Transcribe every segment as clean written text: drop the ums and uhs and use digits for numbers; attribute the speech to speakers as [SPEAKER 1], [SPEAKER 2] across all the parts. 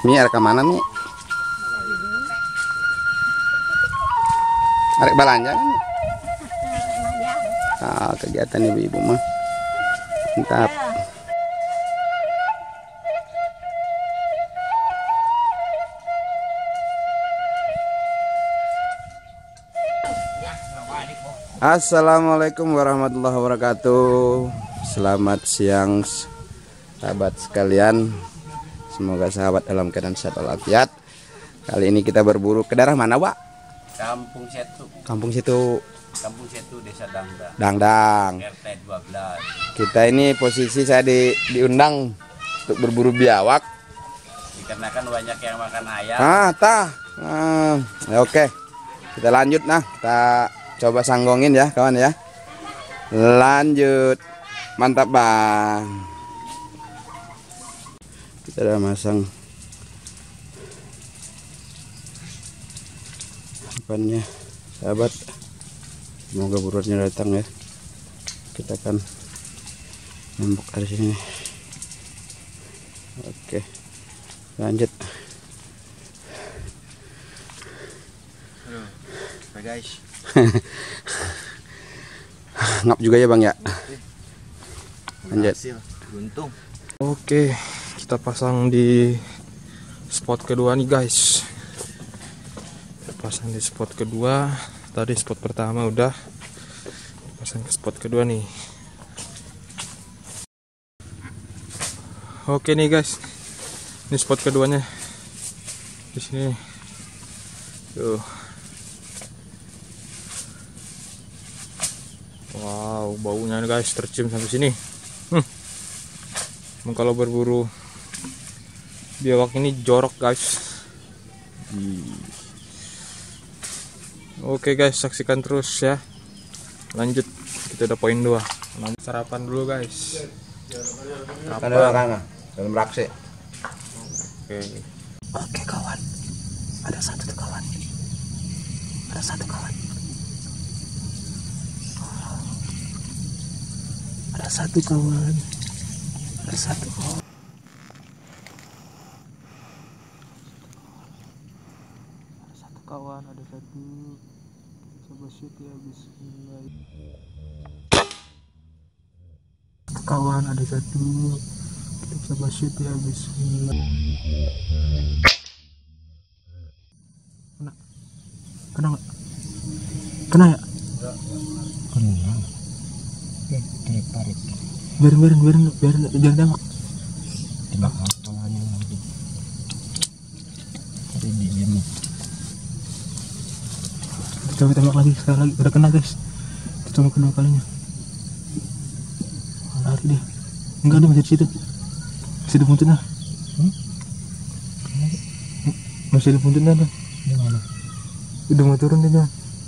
[SPEAKER 1] Ini arek kemana nih? Arek belanja kan? Kegiatan ibu-ibu mah. Mantap. Assalamualaikum warahmatullahi wabarakatuh. Selamat siang sahabat sekalian. Semoga sahabat dalam keadaan sehat walafiat. Kali ini kita berburu ke daerah mana, Wak?
[SPEAKER 2] Kampung Setu.
[SPEAKER 1] Kampung Setu.
[SPEAKER 2] Kampung Setu, Desa Dangdang.
[SPEAKER 1] Dangdang.
[SPEAKER 2] RT 12.
[SPEAKER 1] Kita ini posisi saya diundang untuk berburu biawak.
[SPEAKER 2] Dikarenakan banyak yang makan ayam.
[SPEAKER 1] Oke. Kita lanjut nah. Kita coba sanggongin ya kawan ya. Lanjut. Mantap bang. Kita udah masang depannya sahabat. Semoga buruannya datang ya. Kita akan nembok dari sini. Oke. Lanjut.
[SPEAKER 2] Halo guys.
[SPEAKER 1] Ngap juga ya bang ya. Lanjut.
[SPEAKER 2] Buntung.
[SPEAKER 3] Oke, kita pasang di spot kedua nih guys. Kita pasang di spot kedua. Tadi spot pertama udah, pasang ke spot kedua nih. Oke nih guys, ini spot keduanya di sini. Tuh. Wow, baunya guys tercium sampai sini. Kalau berburu biawak ini jorok guys. Oke guys, saksikan terus ya. Lanjut, kita udah poin 2. Lanjut sarapan dulu guys.
[SPEAKER 1] Dalam beraksi.
[SPEAKER 3] Oke kawan, ada satu tuh kawan. Ada satu kawan. Ada satu kawan. Ada satu kawan. Ada satu kawan, ada satu. Coba shoot ya, bismillah. Kawan ada satu. Kita coba shoot ya, bismillah. Kena nggak? Kena ya? Kena. Tarik. Biarin jangan tembak. Tembak kawannya lagi. Tadi diam. Coba tembak lagi, sekali lagi. Udah kena guys. Kita coba kedua kalinya. Lari dia. Enggak, dia masih di situ. Masih di puncaknya. Masih di puncaknya tuh. Di mana? Udah mau turun dia.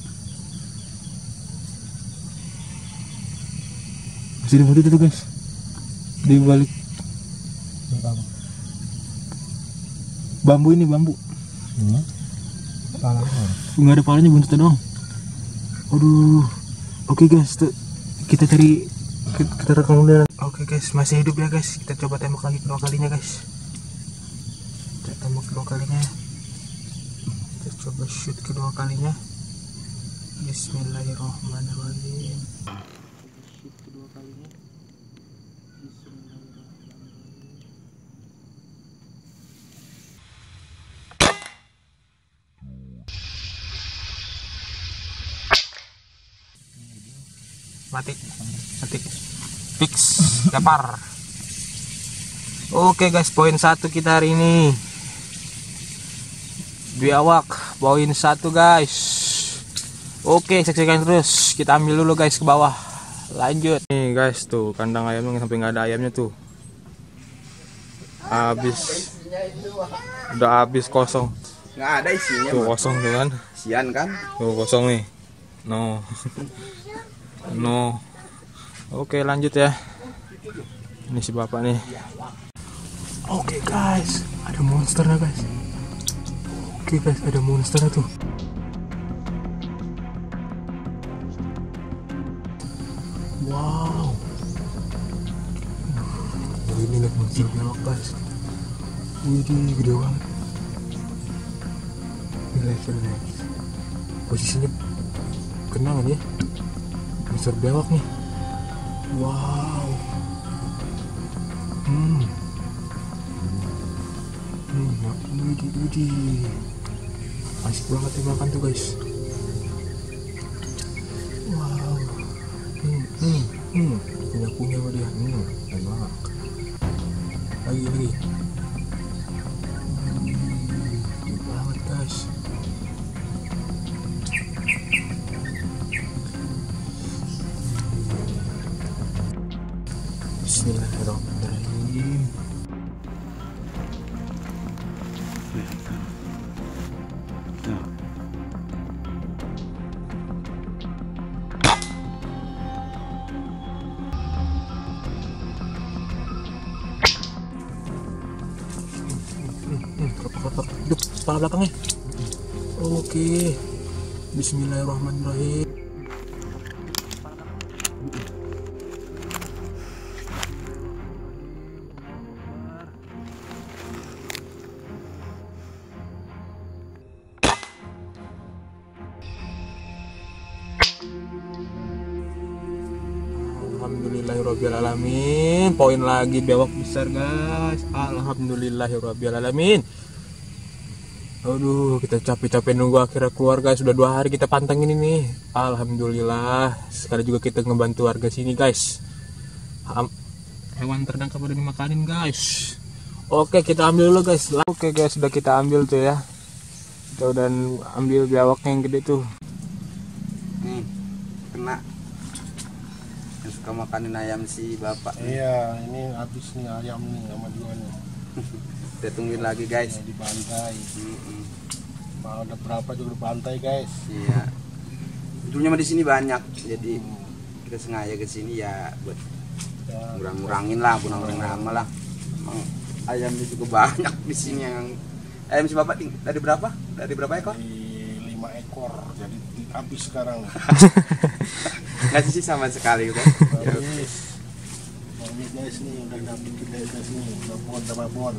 [SPEAKER 3] Masih di puncak itu guys. Di balik bambu ini, bambu. Nggak ada palanya, buntutnya doang. Aduh. Oke guys, kita cari, kita rekam dulu. Oke guys, masih hidup ya guys. Kita coba tembak lagi kedua kalinya guys. Kita tembak kedua kalinya. Kita coba shoot kedua kalinya. Bismillahirrahmanirrahim. Shoot kedua kalinya. Mati fix kepar. Oke guys, poin 1 kita hari ini biawak, poin 1 guys. Oke, saksikan terus. Kita ambil dulu guys ke bawah. Lanjut nih guys, tuh kandang ayamnya sampai nggak ada ayamnya tuh. Udah habis kosong.
[SPEAKER 1] Nggak ada isinya.
[SPEAKER 3] Tuh kosong tuh kan.
[SPEAKER 1] Sian kan?
[SPEAKER 3] Tuh kosong nih. No. Oke, lanjut ya. Ini si bapak nih. Oke guys, ada monsternya guys. Oke guys, ada monsternya tuh. Wow. Ini lihat monster biawak guys. Widih, gede banget. Gila. Posisinya kena nggak dia? Besar bewok nih. Wow. Widih. Asik banget ya makan tuh guys. Wow. Punya sama dia. Enak. Lagi. Gede banget guys. Bismillahirrahmanirrahim. Kelopak. Hidup kepala belakangnya. Oke. Bismillahirrahmanirrahim. Alhamdulillahirrabbilalamin. Poin lagi bewok besar guys. Alhamdulillahirrabbilalamin. Aduh, kita capek-capek nunggu akhirnya keluar guys. Sudah 2 hari kita pantengin ini. Alhamdulillah. Sekali juga kita ngebantu warga sini guys. Hewan terdangkap udah dimakanin guys. Oke, kita ambil dulu guys. Oke guys, sudah kita ambil tuh ya. Kita udah ambil biawaknya yang gede tuh.
[SPEAKER 1] Nih, kena. Yang suka makanin ayam si bapak.
[SPEAKER 4] Iya, ini habis nih ayam nih sama dia nih.
[SPEAKER 1] Kita tungguin lagi guys.
[SPEAKER 4] Di pantai. Mau ada berapa juga di pantai guys.
[SPEAKER 1] Iya. Betulnya mah di sini banyak. Jadi kita sengaja ke sini ya buat ngurang-ngurangin lah, kurang-kurangin nama lah. Emang ayamnya juga banyak di sini yang ayam si bapak dari berapa? Dari berapa ekor?
[SPEAKER 4] Di 5 ekor. Jadi habis sekarang.
[SPEAKER 1] Nggak sih sama sekali gitu.
[SPEAKER 4] Habis. Ini guys nih udah dapet guys nih. Babon.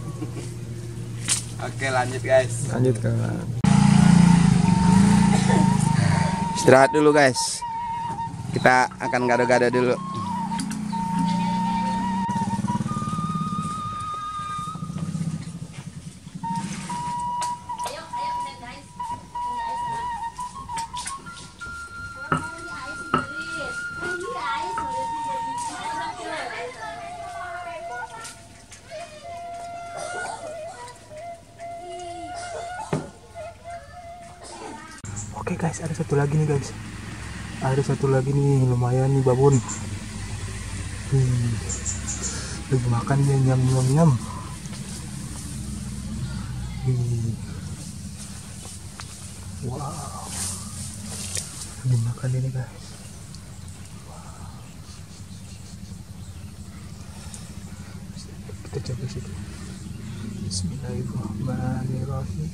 [SPEAKER 1] Oke, lanjut guys.
[SPEAKER 3] Lanjut ke.
[SPEAKER 1] Istirahat dulu guys. Kita akan gado-gado dulu.
[SPEAKER 3] Oke guys, ada satu lagi nih guys. Ada satu lagi nih, lumayan nih babon. Lagi makan dia nyam. Wow. Lagi makan ini guys. Kita coba situ. Bismillahirrahmanirrahim.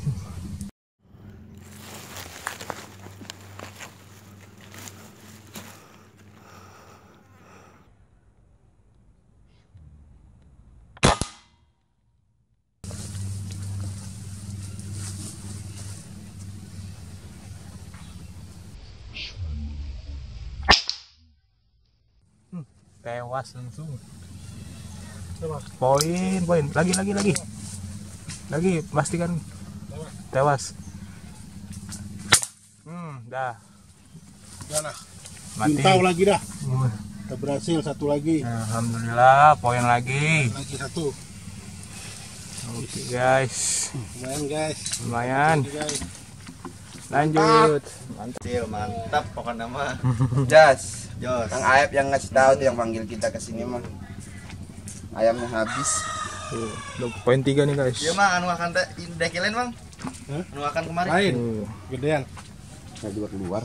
[SPEAKER 3] Tewas langsung. Poin lagi pastikan tewas. Dah
[SPEAKER 4] Udah
[SPEAKER 3] mati.
[SPEAKER 4] Tahu lagi dah. Kita berhasil satu lagi.
[SPEAKER 3] Alhamdulillah, poin lagi.
[SPEAKER 4] Lagi satu.
[SPEAKER 3] Oke guys,
[SPEAKER 4] Lumayan guys.
[SPEAKER 3] lumayan.
[SPEAKER 4] Guys.
[SPEAKER 3] Lanjut.
[SPEAKER 2] Mantap pokoknya mah.
[SPEAKER 1] Jas.
[SPEAKER 2] Jos.
[SPEAKER 1] Kang Aep yang ngasih tahu tuh yang panggil kita ke sini mah. Ayamnya habis.
[SPEAKER 3] Tuh, poin 3 nih guys.
[SPEAKER 2] Iya mah anu akan dekilen bang.
[SPEAKER 4] Hah?
[SPEAKER 2] Anu akan kemarin.
[SPEAKER 4] Lain.
[SPEAKER 3] Tuh.
[SPEAKER 4] Gedean.
[SPEAKER 1] Saya juga keluar.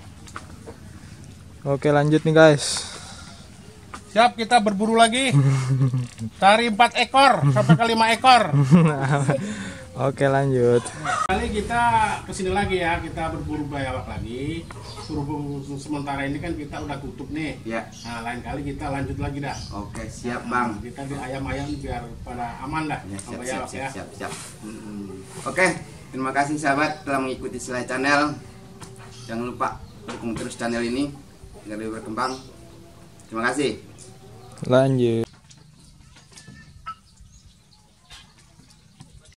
[SPEAKER 3] Oke lanjut nih guys.
[SPEAKER 4] Siap, kita berburu lagi. Cari 4 ekor sampai ke 5 ekor.
[SPEAKER 3] Oke lanjut.
[SPEAKER 4] Kali kali kita kesini lagi ya, kita berburu bayawak lagi. Berhubung sementara ini kan kita udah tutup nih.
[SPEAKER 1] Ya.
[SPEAKER 4] Nah, lain kali kita lanjut lagi dah.
[SPEAKER 1] Oke, siap Bang.
[SPEAKER 4] Kita di ayam-ayam biar pada aman dah.
[SPEAKER 1] Ya,
[SPEAKER 4] sama
[SPEAKER 1] siap,
[SPEAKER 4] bayawak
[SPEAKER 1] siap,
[SPEAKER 4] ya.
[SPEAKER 1] siap, siap. Oke, terima kasih sahabat telah mengikuti Selai Channel. Jangan lupa dukung terus channel ini agar lebih berkembang. Terima kasih.
[SPEAKER 3] Lanjut.